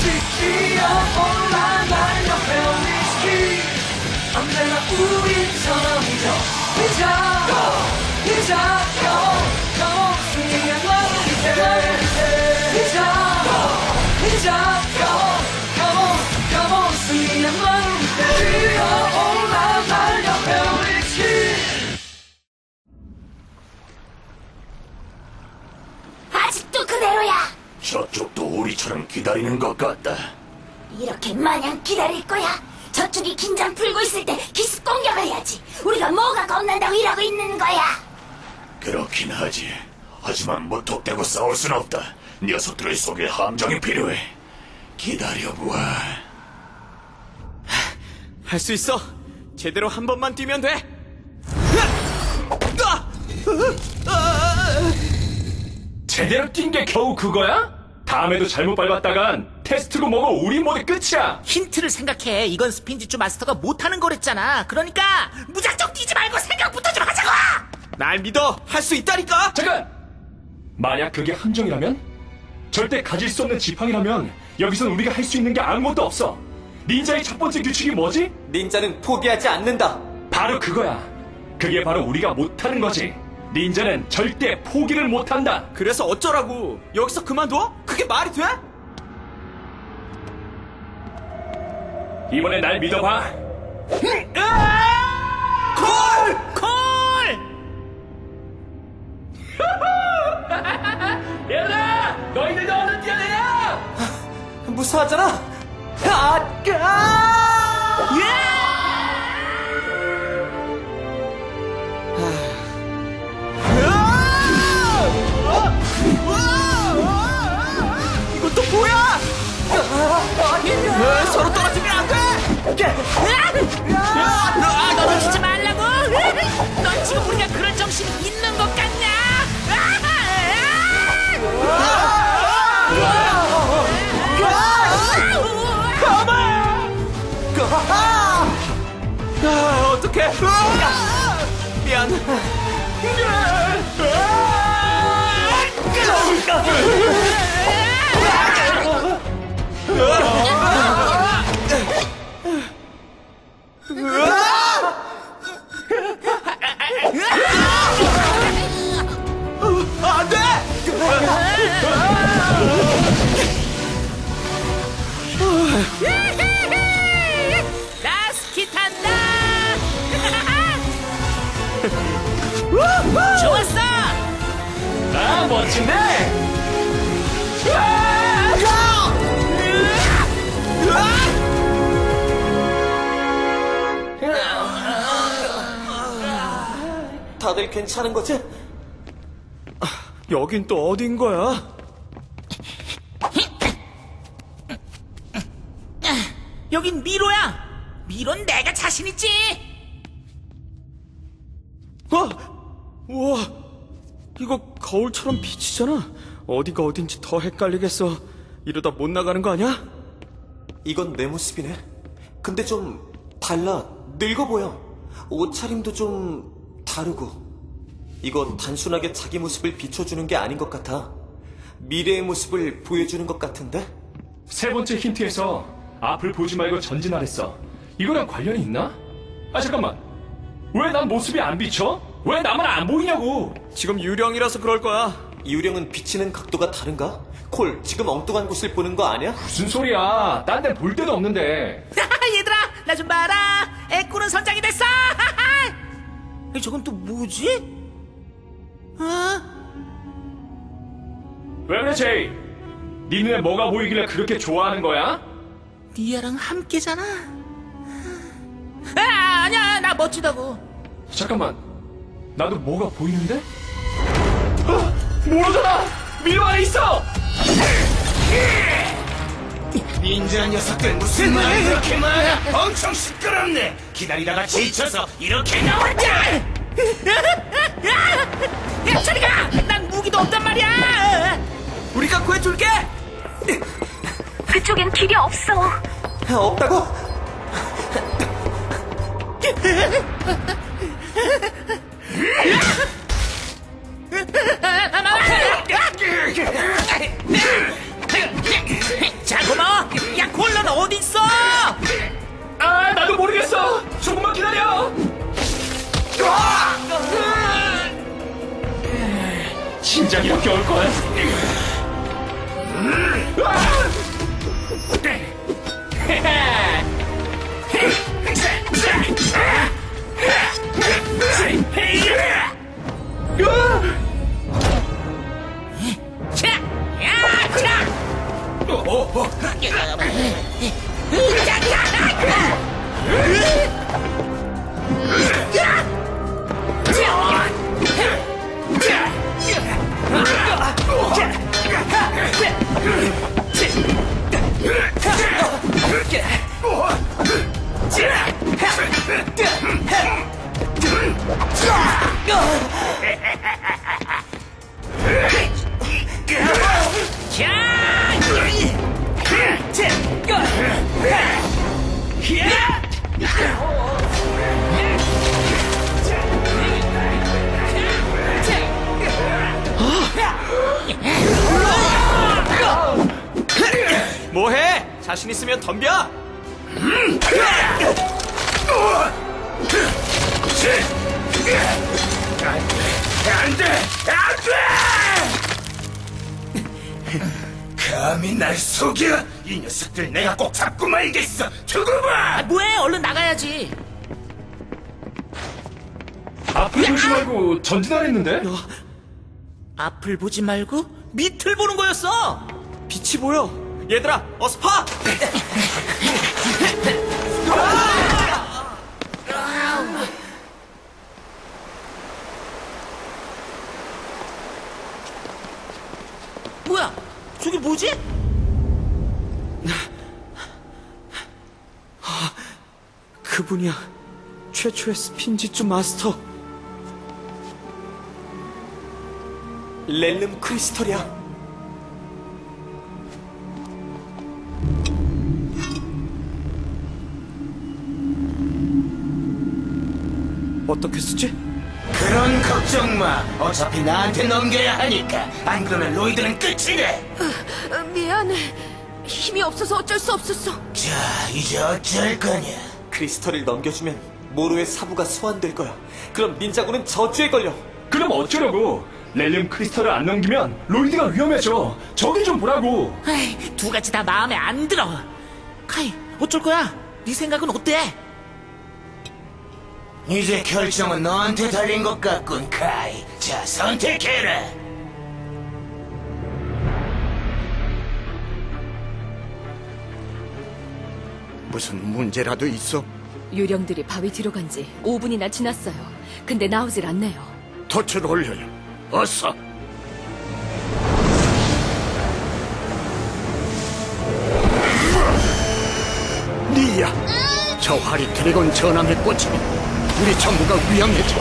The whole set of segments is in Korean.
뛰어올라 날려 벨리스키 언제나 우리처럼이죠 이자 Come on swing and love 이자 Come on swing and love 뛰어올라 날려 벨리스키 아직도 그대로야. 저쪽도 우리처럼 기다리는 것 같다. 이렇게 마냥 기다릴 거야? 저쪽이 긴장 풀고 있을 때 기습 공격을 해야지. 우리가 뭐가 겁난다고 이러고 있는 거야? 그렇긴 하지. 하지만 무턱대고 싸울 순 없다. 녀석들을 속일 함정이 필요해. 기다려보아. 할 수 있어. 제대로 한 번만 뛰면 돼. 제대로 뛴 게 겨우 그거야? 다음에도 잘못 밟았다간 테스트고 뭐고 우리 모두 끝이야. 힌트를 생각해. 이건 스핀지추 마스터가 못하는 거랬잖아. 그러니까 무작정 뛰지 말고 생각부터 좀 하자고. 날 믿어. 할 수 있다니까. 잠깐! 만약 그게 함정이라면? 절대 가질 수 없는 지팡이라면 여기선 우리가 할 수 있는 게 아무것도 없어. 닌자의 첫 번째 규칙이 뭐지? 닌자는 포기하지 않는다. 바로 그거야. 그게 바로 우리가 못하는 거지. 닌자는 절대 포기를 못한다. 그래서 어쩌라고? 여기서 그만둬? 그게 말이 돼? 이번에 날 믿어봐. 콜! 콜! 얘들아! 너희들도 얼른 뛰어내려! 무사하잖아. 이건 또 뭐야? 서로 떨어지면 안 돼. 넘어지지 말라고. 넌 지금 우리가 그럴 정신이 있는 것 같냐? 어떡해. 미안. 안 돼! 나 스키 탄다. 좋았어. 아, 멋진데? 다들 괜찮은 거지? 여긴 또 어딘 거야? 여긴 미로야. 미로는 내가 자신 있지. 우와, 이거 거울처럼 비치잖아. 어디가 어딘지 더 헷갈리겠어. 이러다 못 나가는 거 아니야? 이건 내 모습이네. 근데 좀 달라. 늙어 보여. 옷차림도 좀 다르고. 이건 단순하게 자기 모습을 비춰주는 게 아닌 것 같아. 미래의 모습을 보여주는 것 같은데? 세 번째 힌트에서 앞을 보지 말고 전진하랬어. 이거랑 관련이 있나? 아, 잠깐만. 왜 난 모습이 안 비쳐? 왜 나만 안 보이냐고? 지금 유령이라서 그럴 거야. 유령은 비치는 각도가 다른가? 콜, 지금 엉뚱한 곳을 보는 거 아니야? 무슨 소리야? 딴 데 볼 데도 없는데. 얘들아, 나 좀 봐라. 애꾸는 선장이 됐어. 저건 또 뭐지? 왜 그래, 제이? 네 눈에 뭐가 보이길래 그렇게 좋아하는 거야? 니아랑 함께잖아. 아니야, 나 멋지다고. 잠깐만. 나도 뭐가 보이는데? 모르잖아! 미로 안에 있어! 닌자 녀석들 무슨 말이 그렇게 많아? 엄청 시끄럽네. 기다리다가 지쳐서 이렇게 나왔다. 야, 저리 가! 난 무기도 없단 말이야. 우리가 구해줄게! 그쪽엔 길이 없어. 없다고? 자, 고마워. 뭐해? 자신 있으면 덤벼! 감히 날 속여? 이 녀석들 내가 꼭 잡고 말겠어. 두고 봐. 뭐해? 얼른 나가야지. 앞을 보지 말고 전진하랬는데? 앞을 보지 말고 밑을 보는 거였어. 빛이 보여! 얘들아, 어서 파! 뭐야? 저게 뭐지? 그분이야. 최초의 스핀지주 마스터. 렐름 크리스털이야. 어떻게 쓰지? 그런 걱정 마. 어차피 나한테 넘겨야 하니까. 안 그러면 로이드는 끝이네. 미안해. 힘이 없어서 어쩔 수 없었어. 자, 이제 어쩔 거냐? 크리스털을 넘겨주면 모로의 사부가 소환될 거야. 그럼 닌자고는 저주에 걸려. 그럼 어쩌려고? 렐름 크리스털을 안 넘기면 로이드가 위험해져. 저기 좀 보라고. 에이, 두 가지 다 마음에 안 들어. 카이, 어쩔 거야? 네 생각은 어때? 이제 결정은 너한테 달린 것 같군, 카이. 자, 선택해라. 무슨 문제라도 있어? 유령들이 바위 뒤로 간 지 5분이나 지났어요. 근데 나오질 않네요. 덫을 올려요. 어서. 니야, 저 하리 드래곤 전함에 꽂히면 우리 전부가 위험해져.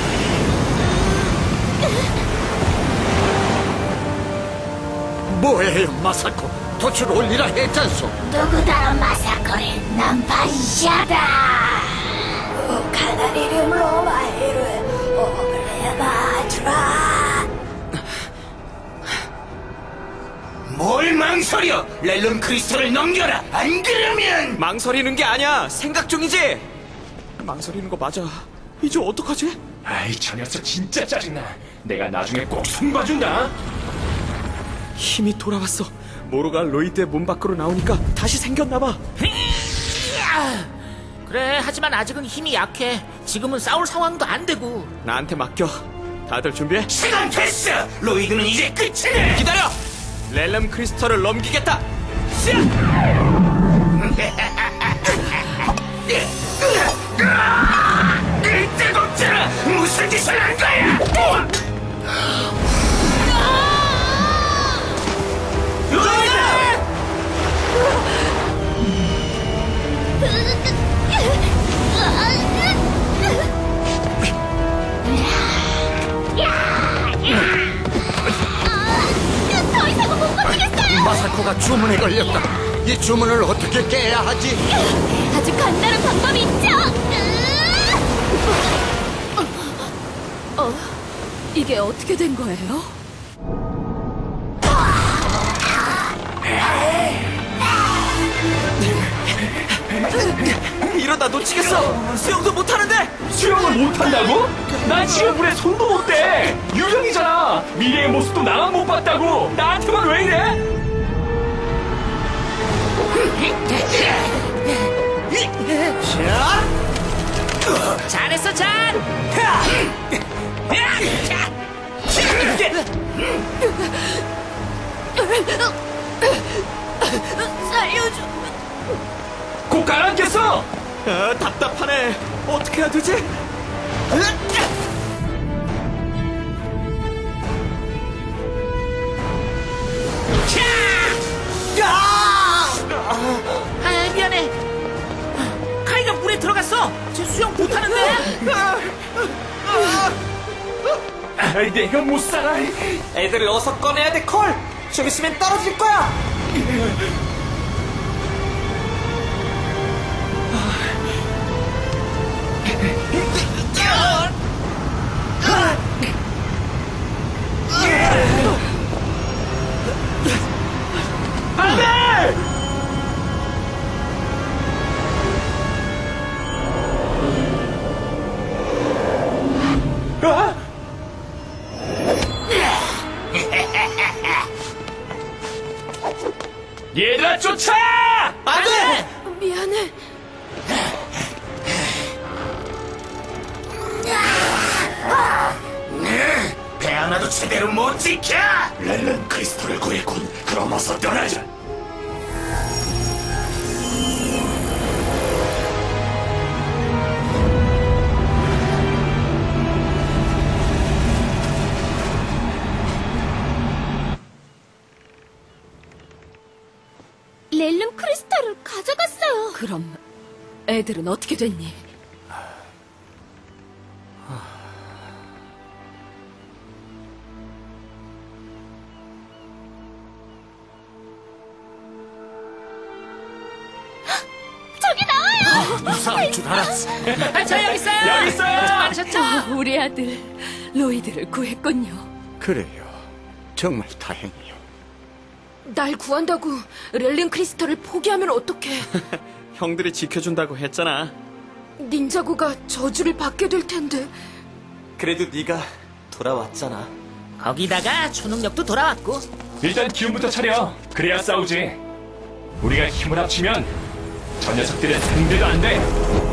뭐해요, 마사코? 덫을 올리라 했잖소. 누구다라 마사코레 난 반샤다. 카나리름 로마이르 오레바트라. 뭘 망설여? 렐름 크리스털을 넘겨라. 안 그러면 망설이는 게 아니야. 생각 중이지. 망설이는 거 맞아. 이제 어떡하지? 아이, 저 녀석 진짜 짜증나. 내가 나중에 꼭 숨봐준다. 힘이 돌아왔어. 모로가 로이드의 몸 밖으로 나오니까 다시 생겼나봐. 그래, 하지만 아직은 힘이 약해. 지금은 싸울 상황도 안 되고. 나한테 맡겨. 다들 준비해. 시간 됐어. 로이드는 이제 끝이네. 기다려. 렐름 크리스털을 넘기겠다. 떼곡질아, 무슨 짓을 한 거야? 더 이상은 못 버티겠어요. 마사코가 주문에 걸렸다. 이 주문을 어떻게 깨야 하지? 아주 간단한 방법이 있죠. 이게 어떻게 된 거예요? 이러다 놓치겠어. 수영도 못하는데. 수영을 못한다고? 난 지금 물에 손도 못 대. 유령이잖아. 미래의 모습도 나만 못 봤다고. 나한테만 왜 이래? 잘했어, 잔! 살려줘. 곧 가라앉겠어! 답답하네. 어떻게 해야 되지? 아, 미안해. 카이가 물에 들어갔어. 쟤 수영 못하는데. 내가 못 살아. 애들을 어서 꺼내야 돼, 콜. 좀 있으면 떨어질 거야. 안 돼! 얘들아, 쫓아! 안 돼. 미안해. 배 하나도 제대로 못 지켜! 렐렌 크리스탈을 구했군. 그럼 어서 떠나자. 렐름 크리스탈을 가져갔어요. 그럼 애들은 어떻게 됐니? 저기 나와요. 무사할 줄 알았어. 저 여기 있어요. 여기 있어요. 많으셨죠? 우리 아들 로이드를 구했군요. 그래요. 정말 다행이요. 날 구한다고 렐린 크리스탈을 포기하면 어떡해. 형들이 지켜준다고 했잖아. 닌자고가 저주를 받게 될 텐데. 그래도 네가 돌아왔잖아. 거기다가 초능력도 돌아왔고. 일단 기운부터 차려. 그래야 싸우지. 우리가 힘을 합치면 저 녀석들은 상대도 안 돼.